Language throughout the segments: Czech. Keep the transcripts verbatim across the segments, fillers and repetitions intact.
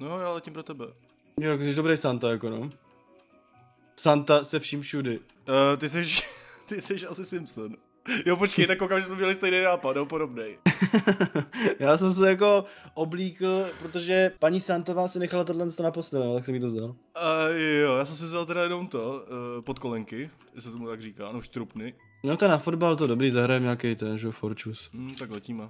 No, já letím pro tebe. Jo, jsi dobrý Santa, jako no. Santa se vším všudy. Uh, ty jsi, ty jsi asi Simpson. Jo, počkej, tak koukám, že jsme měli stejný nápad, no, podobnej. Já jsem se jako oblíkl, protože paní Santová si nechala tohle na postel, no, tak jsem jí to vzal. Uh, jo, já jsem si vzal teda jenom to, uh, podkolenky, jestli se tomu tak říká, no štrupny. No to na fotbal to dobrý, zahrajeme nějaký ten, že Forčus. Hmm, tak letíme.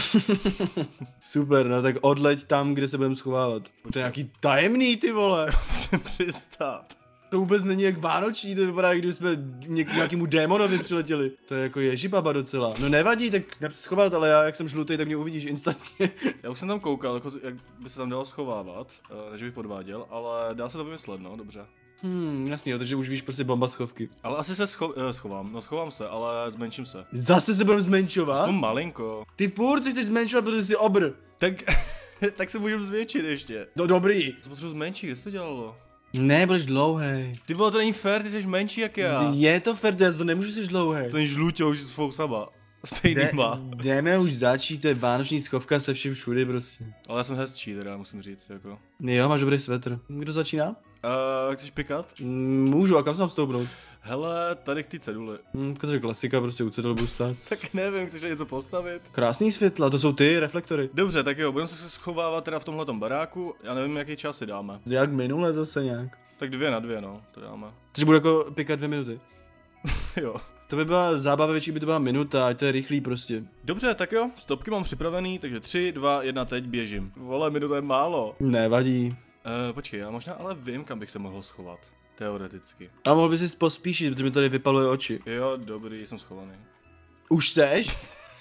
Super, no tak odleď tam, kde se budeme schovávat. To je nějaký tajemný, ty vole. Musím přistát. To vůbec není jak vánoční, to vypadá, jak kdyby jsme něk- nějakému démonovi přiletěli. To je jako ježibaba docela. No nevadí, tak já se schovat, ale já jak jsem žlutý, tak mě uvidíš instantně. Já už jsem tam koukal, jako, jak by se tam dalo schovávat, uh, než bych podváděl, ale dá se to vymyslet, no, dobře. Hmm, jasně, jo, takže už víš prostě bomba schovky. Ale asi se scho- uh, schovám, no schovám se, ale zmenším se. Zase se budeme zmenšovat? No malinko. Ty furt se chceš zmenšovat, protože jsi obr. Tak, tak se můžeme zvětšit ještě. No dobrý. Co potřebuji zmenšit, kde jsi to dělalo? Ne, budeš dlouhej. Ty vole, to není fér, ty jsi menší jak já. Je to fér, já to nemůžu, jsi dlouhej. Ten žluťo už s svou sama. Stejnýma. Jdeme už začít, to je vánoční schovka se vším všudy prostě. Ale já jsem hezčí teda, musím říct, jako. Jo, máš dobrý svetr. Kdo začíná? Uh, chceš pikat? Mm, můžu, a kam se mám stoupnout? Hele, tady k té ceduli. Hm, to je klasika, prostě u cedule budu stát. Tak nevím, chceš něco postavit? Krásný světla, to jsou ty reflektory. Dobře, tak jo, budeme se schovávat teda v tomhletom baráku, já nevím, jaký čas si dáme. Jak minule zase nějak. Tak dvě na dvě, no, to dáme. Takže budu jako pikat dvě minuty. Jo. To by byla zábava větší, by to byla minuta, ať to je rychlý prostě. Dobře, tak jo, stopky mám připravený, takže tři, dva, jedna, teď běžím. Vole, minuta je málo. Nevadí. Uh, počkej, já možná ale vím, kam bych se mohl schovat. Teoreticky. A mohl by si pospíšit, protože mi tady vypaluje oči. Jo, dobrý, jsem schovaný. Už seš?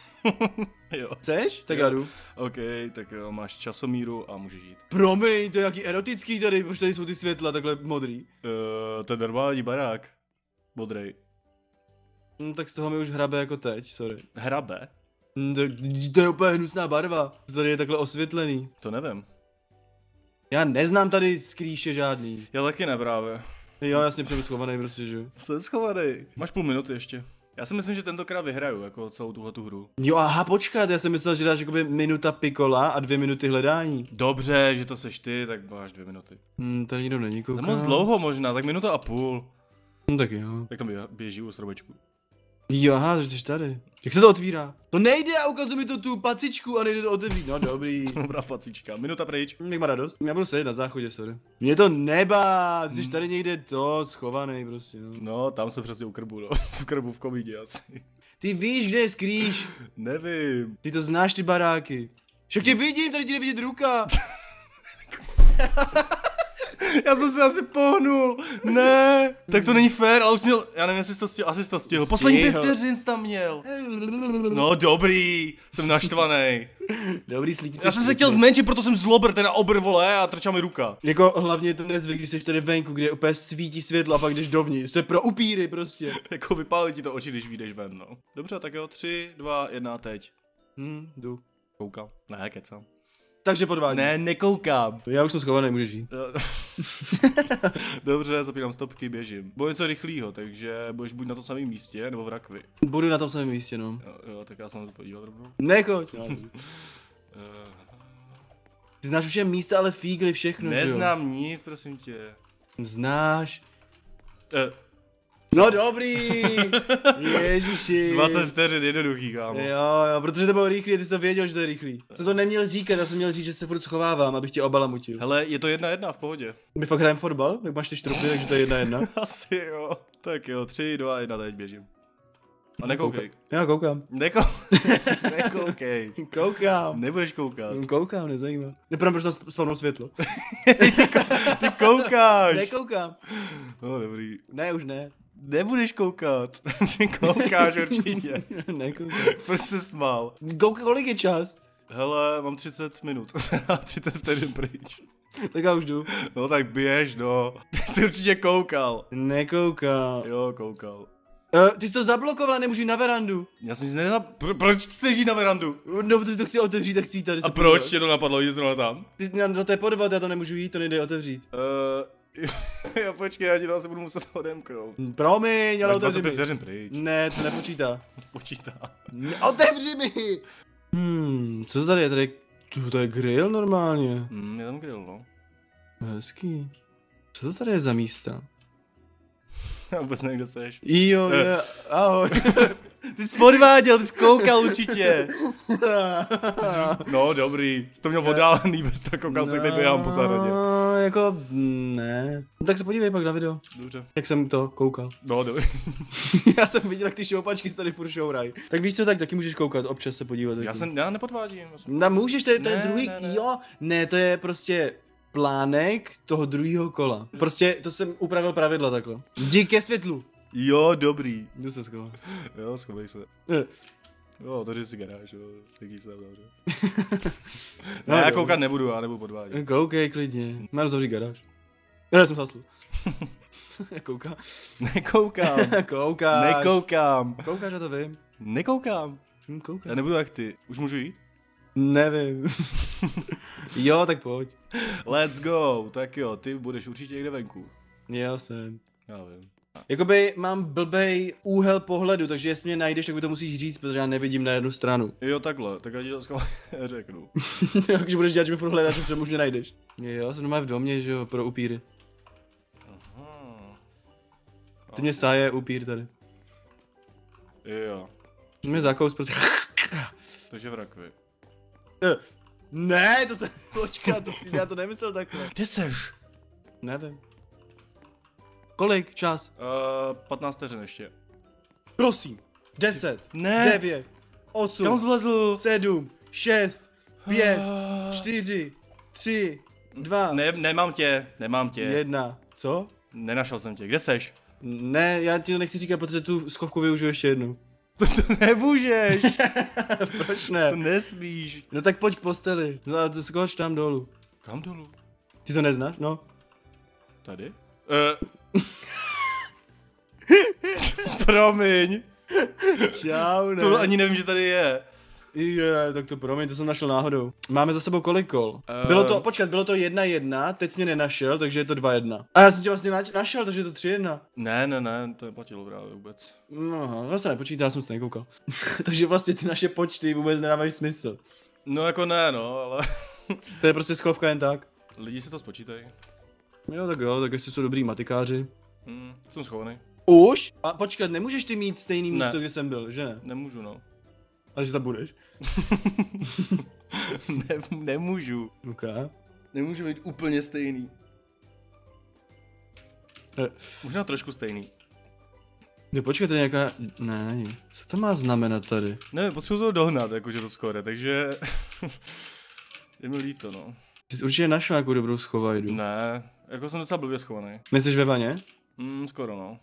Jo. Chceš? Tak Jo. já jdu. OK, tak jo, máš časomíru a můžeš jít. Promiň, to je jaký erotický tady, protože tady jsou ty světla takhle modrý. Uh, to je normální barák. Modrej. No, tak z toho mi už hrabe jako teď, sorry. Hrabe? Hm, to, to je úplně hnusná barva, to tady je takhle osvětlený. To nevím. Já neznám tady skrýše žádný. Já taky ne právě. Jo, jasně, přijdu schovaný prostě, že jo. Jsem schovaný. Máš půl minuty ještě. Já si myslím, že tentokrát vyhraju, jako celou tuhletu hru. Jo, aha, počkat, já jsem myslel, že dáš jakoby minuta pikola a dvě minuty hledání. Dobře, že to seš ty, tak máš dvě minuty. Hm, tady nikdo není, To je koukám. moc dlouho možná, tak minuta a půl. Hm, tak jo. Jak tam bě- běží u stromečku. Jo, aha, takže jsi tady. Jak se to otvírá? To nejde a ukazuje mi to tu pacičku a nejde to otevřít, no dobrý. Dobrá pacička, minuta pryč. Jak má radost? Já budu sedět na záchodě, sorry. Mě to nebá, ty jsi tady někde to schovaný prostě, no. No, tam jsem přesně u krbu, no. V krbu v komídě asi. Ty víš, kde je skrýš? Nevím. Ty to znáš, ty baráky. Však tě vidím, tady ti nevidět ruka. Já jsem se asi pohnul. Ne. Tak to není fér, ale už jsi měl, já nevím, jestli jsi to stihl, asi jsi to stihl. Poslední pět Stihl. vteřin jsi tam měl. No dobrý, jsem naštvaný. Dobrý slík. Já jsem se chtěl zmenšit, proto jsem zlobr, teda obr, vole, a trčela mi ruka. Jako hlavně je to nezvyk, když jsi tady venku, kde úplně svítí světlo a pak jdeš dovnitř. To je pro upíry prostě. Jako vypálí ti to oči, když vyjdeš ven, no. Dobře, tak jo, tři, dva, jedna, teď. Hm, jdu. Koukám. Ne, kecám. Takže podvádím. Ne, nekoukám. Já už jsem schovaný, můžeš jít. Dobře, zapínám stopky, běžím. Bylo něco rychlýho, takže budeš buď na tom samém místě, nebo v rakvi. Budu na tom samém místě, no. Jo, jo, tak já se na to podívat rovnou. Nechoď. No. Uh, Ty znáš už jen místa, ale fígly všechno, že jo? neznám nic, prosím tě. Znáš. Uh, No dobrý. Ježiši. dvacet vteřin, jednoduchý, kámo. Jo, jo, protože to bylo rychlý a ty jsi to věděl, že to je rychlý. Jsem to neměl říkat, já jsem měl říct, že se furt schovávám, abych tě obalamutil. Hele, je to jedna jedna v pohodě. My fakt hrajeme fotbal, jak máš ty štrupy, takže to je jedna jedna. Asi jo. Tak jo, tři, dva, jedna, teď běžím. A nekoukej. Já koukám. Neko... Nekoukej. Koukám. Nebudeš koukat. Koukám, nezajímá. Neprám, proč tam spavnou světlo. Ty koukáš. Nekoukám. No dobrý. Ne, už ne. Nebudeš koukat. Ty koukáš určitě. Nekoukám. Proč se smál? Kouk, kolik je čas? Hele, mám třicet minut. třicet vteřin pryč. Tak já už jdu. No tak běž, no. Ty jsi určitě koukal. Nekoukám. Jo, koukal. Uh, ty jsi to zablokoval, nemůžu jít na verandu. Já jsem nic neza... Pro, proč chceš jít na verandu? No, protože to chci otevřít, tak chci jít tady. A se proč podívat. tě to napadlo jít zrovna tam? Ty, no, to je podvod, já to nemůžu jít, to nejde otevřít. Uh, jo, počkej, já ti to asi budu muset odemknout. Promiň, ale Tak otevři dvacet pět mi. vteřin pryč. Ne, to nepočítá. Počítá. Ne, otevři mi! Hmm, co to tady je? Tady, to, to je grill normálně. Hmm, je tam grill, no. Hezký. Co to tady je za místa? Já vůbec nevím, kde seš. Jo, je, ahoj. Ty jsi podváděl, ty jsi koukal určitě. No dobrý, jsi to měl oddálený, bez toho koukal se, kde běhám po zahradě. No, jako, ne. No, tak se podívej pak na video. Dobře. Jak jsem to koukal. No dobrý. Já jsem viděl, jak ty šoupačky se tady furt šouraj. Tak víš co, tak taky můžeš koukat, občas se podívat. Já jsem, já nepodvádím. Já jsem... No můžeš, to je, to je Ne, druhý, ne, ne. jo, ne, to je prostě plánek toho druhého kola. Prostě to jsem upravil pravidla takhle. Jdi ke světlu. Jo, dobrý. Jdu se schovat. Jo, schovej se. Eh. Jo, otevři si garáž, jo, stěký se tam dobře. No, Ne, já dobře. koukat nebudu, já nebudu podvádět. Koukej klidně. Mám zavřít garáž. Já jsem zasl. Kouká. Nekoukám. Koukáš. Nekoukám. Koukáš, já to vím. Nekoukám. Hm, koukáš. Já nebudu jak ty. Už můžu jít? Nevím. Jo, tak pojď. Let's go. Tak jo, ty budeš určitě někde venku. Já jsem. Já vím. Jakoby mám blbej úhel pohledu, takže jestli mě najdeš, tak mi to musíš říct, protože já nevidím na jednu stranu. Jo, takhle, tak já ti to skoro řeknu. Takže budeš dělat, že mi furt hledáš, protože už mě najdeš. Jo, jsem doma v domě, že jo, pro upíry. Aha. Ty mě sáje upír tady. Jo, Mě zakous prostě. takže v rakvi. Eh, Ne, to se, počkat, to si, já to nemyslel takhle. Kde seš? Nevím. Kolik? Čas? Uh, patnáct vteřin ještě. Prosím. deset. Ne. devět. osm. Kam zlezl? sedm. šest. pět. čtyři. tři. dva. Ne, nemám tě, nemám tě. jedna. Co? Nenašel jsem tě, kde seš? Ne, já ti to nechci říkat, protože tu schovku využiju ještě jednou. To, to nemůžeš. Proč ne? To nesmíš. No tak pojď k posteli. No a to skoč tam dolů. Kam dolů? Ty to neznáš? No. Tady? Uh. Promiň. Čau, ne. To ani nevím, že tady je. Je, tak to promiň, to jsem našel náhodou. Máme za sebou kolik kol? Uh. Bylo to, počkat, bylo to jedna jedna, teď jsi mě nenašel, takže je to dva jedna. A já jsem tě vlastně nač- našel, takže je to tři jedna. Ne, ne, ne, to neplatilo právě vůbec. No, aha, zase nepočítá, já jsem se nekoukal. Takže vlastně ty naše počty vůbec nedávají smysl. No jako ne, no, ale To je prostě schovka jen tak. lidi si to spočítají. Jo, tak jo, tak jestli jsou dobrý matikáři. Hm, jsem schovaný. Už? A počkat, nemůžeš ty mít stejný Ne. místo, kde jsem byl, že ne? Nemůžu, no. Ale že tam budeš. ne, nemůžu. Okay. Nemůžu být úplně stejný. Eh. Možná trošku stejný. Ne, počkej, to je nějaká... Ne, není. Co to má znamenat tady? Ne, potřebuji to dohnat, jakože to skore, takže... je mi líto, no. Ty jsi určitě našel nějakou dobrou schovajdu. Ne, jako jsem docela blbě schovaný. Nejseš ve vaně? Hm, skoro, no.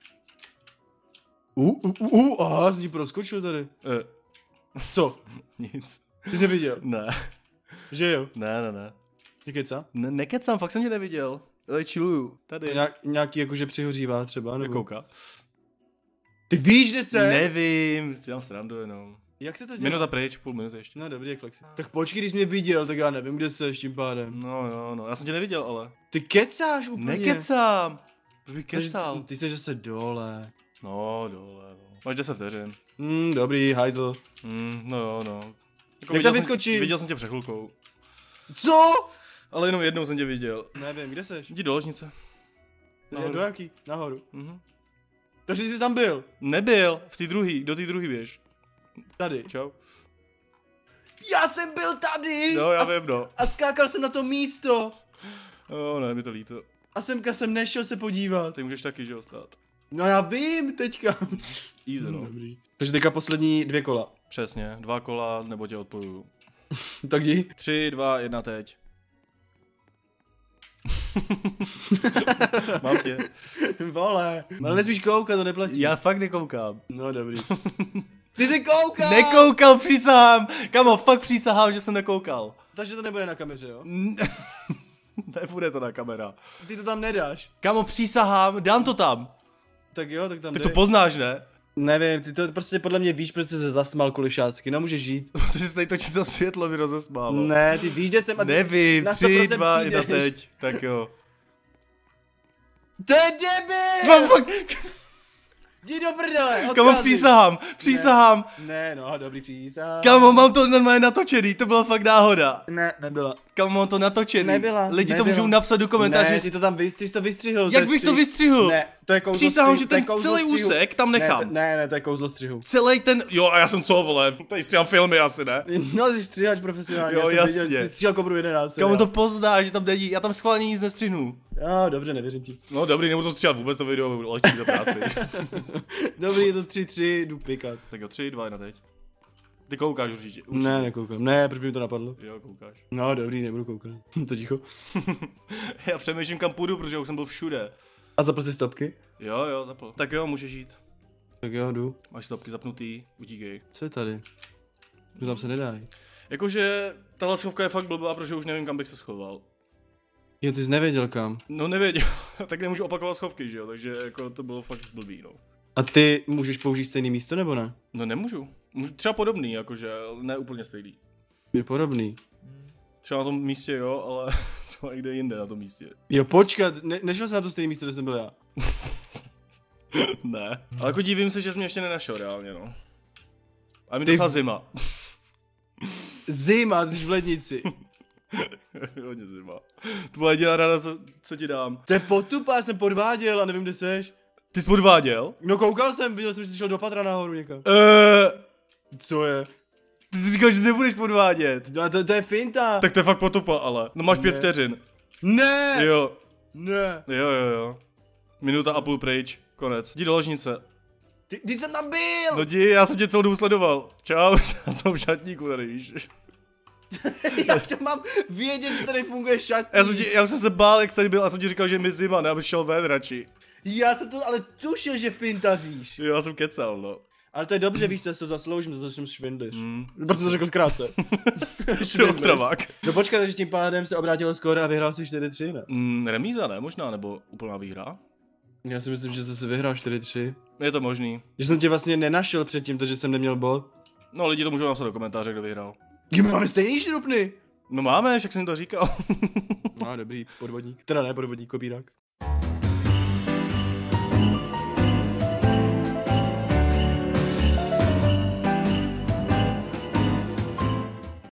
U, u, u, u, aha, jsem ti proskočil tady. Eh, Co? nic. Ty jsi neviděl? Ne, Že jo? ne, ne, ne. Je keca? Ne, nekecám, fakt jsem tě neviděl. Ale chilluju, tady. Nějak, nějaký jakože přihořívá třeba, nebo? Kouká. Ty víš, kde se? Nevím, si dám srandu jenom. Jak se to dělá? Minuta pryč, půl minuty ještě. No dobrý, jak flexi. Tak počkej, když jsi mě viděl, tak já nevím, kde jsi tím pádem. No, jo, no, já jsem tě neviděl, ale. Ty kecáš úplně. Nekecám. Proč bych Takže kecal? Ty, ty jsi zase dole. No, dole, no. Máš deset vteřin. Hmm, dobrý, hajzl. Mm, no jo, no. Jako Jak viděl tam jsem- vyskočím? Viděl jsem tě před chvilkou. Co? Ale jenom jednou jsem tě viděl. Nevím, kde seš? Jdi do ložnice. Nahoru. Do jaký? Nahoru. Mhm. Takže jsi tam byl. Nebyl, v té druhý, do té druhý běž. Tady. Čau. Já jsem byl tady! No, já a, s- vím, no. a skákal jsem na to místo. Jo, ne, mi to líto. A semka jsem nešel se podívat. Ty můžeš taky, že jo, stát. No já vím teďka. Easy, no. Dobrý. Takže teďka poslední dvě kola. Přesně, dva kola, nebo tě odpojuju. Tak jdi. Tři, dva, jedna teď. Mám tě. Vole. Ale nesmíš koukat, to neplatí. Já fakt nekoukám. No dobrý. Ty jsi koukal! Nekoukal, přísahám! Kamo, fakt přísahám, že jsem nekoukal. Takže to nebude na kameře, jo? N- Nebude to na kamera. Ty to tam nedáš. Kamo, přísahám, dám to tam. Tak jo, tak tam Tak dej. to poznáš, ne? Nevím, ty to prostě podle mě víš, protože jsi se zasmál kulišácky, no můžeš žít. Protože se tady točí to světlo, mi rozesmálo. Ne, ty víš, že jsem... a ty Nevím, na tři, sto procent dva, jedna přijdeš. teď. Tak jo. To je debil! Co fakt? Jdi do prdele, Kamo, odchází. přísahám, přísahám. Ne, no, dobrý přísah. Kamo, mám to normálně natočený, to byla fakt náhoda. Ne, nebyla. Kamo, mám to natočený. Nebyla, Lidi to nebyla. můžou napsat do komentářů. Ne, ty to tam vystřihl, ty jsi to vystřihl. Jak bych to vystřihl? Ne, to je kouzlo Přísahám, střihu, že to je ten kouzlo celý střihu. úsek tam nechám. Ne, to, ne, ne, to je kouzlo střihu. Celý ten, jo, a já jsem co, vole, tady stříhám filmy asi, ne? No, jsi stříhač profesionálně, Jo, já jsem jasně. viděl, jsi stříhal Kobru jedenáct. Kamo to pozná, že tam není, já tam schválně nic nestřihnu. Jo, dobře, nevěřím ti. No dobrý, nebudu to stříhat vůbec to video, lehčí za práci. Dobrý, je to tři tři, jdu pikat. Tak jo, tři, dva, jedna teď. Ty koukáš určitě. určitě. Ne, nekoukám. Ne, proč by mi to napadlo? Jo, koukáš. No, dobrý, nebudu koukat. To ticho. Já přemýšlím kam půjdu, protože už jsem byl všude. A zapl si stopky? Jo, jo, zapl. Tak jo, můžeš jít. Tak jo, jdu. Máš stopky zapnutý, utíkej. Co je tady? To tam se nedá. Jakože tahle schovka je fakt blbá, protože už nevím, kam bych se schoval. Jo, ty jsi nevěděl kam. No nevěděl, tak nemůžu opakovat schovky, že jo, takže jako to bylo fakt blbý, no. A ty můžeš použít stejné místo, nebo ne? No nemůžu. Můžu třeba podobný, jakože, ale ne úplně stejný. Je podobný. Třeba na tom místě jo, ale třeba někde jinde na tom místě. Jo, počkat, ne, nešel jsi na to stejné místo, kde jsem byl já. Ne. Ale jako divím se, že jsi mě ještě nenašel reálně, no. A mi Ty- docela zima. Zima, jsi v lednici. Hodně zima. To byla jediná rada, co, co ti dám. To je potupá, jsem podváděl a nevím, kde seš. Ty jsi podváděl? No koukal jsem, viděl jsem, že jsi šel do patra nahoru někam. Eee, Co je? ty jsi říkal, že nebudeš podvádět. No, to, to je finta. Tak to je fakt potupa, ale. No máš pět Ne. vteřin. Ne! Jo, Ne! jo, jo, jo. Minuta a půl pryč, konec. Jdi do ložnice. Ty, ty jsem tam byl! No jdi, já jsem tě celou dobu sledoval. Čau, já jsem v šatníku tady, víš. Jak to mám vědět, že tady funguje šatník? Já jsem, ti, já jsem se bál, jak jsi tady byl, a jsem ti říkal, že mi zima, ne, abys šel ven radši. Já jsem to ale tušil, že fintaříš. Jo, já jsem kecal, no. Ale to je dobře, víš, co, já si to zasloužím, za to, že jsem švindliš. Mm. Proto to řekl krátce. Jsi ostravák. No počkat, takže tím pádem se obrátil skóre a vyhrál si čtyři tři, ne? Mm, remíza, ne? Možná, nebo úplná výhra? Já si myslím, že jsi se vyhrál čtyři tři. Je to možný. Že jsem tě vlastně nenašel předtím, takže jsem neměl bod. No, lidi to můžou napsat do komentáře, kdo vyhrál. My máme stejný šrupny. No máme, však jsem jim to říkal. No dobrý, podvodník. Teda ne podvodník, kopírák.